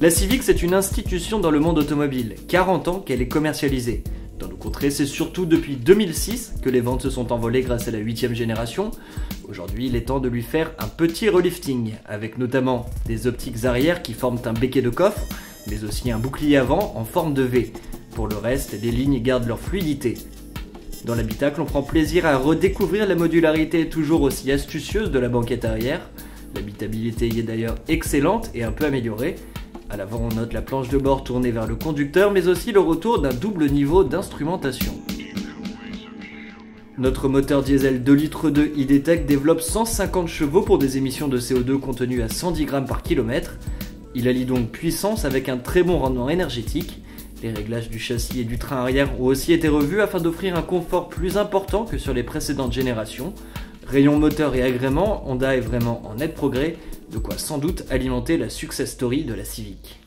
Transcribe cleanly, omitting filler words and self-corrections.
La Civic, c'est une institution dans le monde automobile, 40 ans qu'elle est commercialisée. Dans nos contrées, c'est surtout depuis 2006 que les ventes se sont envolées grâce à la 8e génération. Aujourd'hui, il est temps de lui faire un petit relifting, avec notamment des optiques arrière qui forment un béquet de coffre, mais aussi un bouclier avant en forme de V. Pour le reste, les lignes gardent leur fluidité. Dans l'habitacle, on prend plaisir à redécouvrir la modularité toujours aussi astucieuse de la banquette arrière. L'habitabilité y est d'ailleurs excellente et un peu améliorée. À l'avant, on note la planche de bord tournée vers le conducteur, mais aussi le retour d'un double niveau d'instrumentation. Notre moteur diesel 2 litres 2 ID-Tech développe 150 chevaux pour des émissions de CO2 contenues à 110 grammes par kilomètre. Il allie donc puissance avec un très bon rendement énergétique. Les réglages du châssis et du train arrière ont aussi été revus afin d'offrir un confort plus important que sur les précédentes générations. Rayon moteur et agrément, Honda est vraiment en net progrès, de quoi sans doute alimenter la success story de la Civic.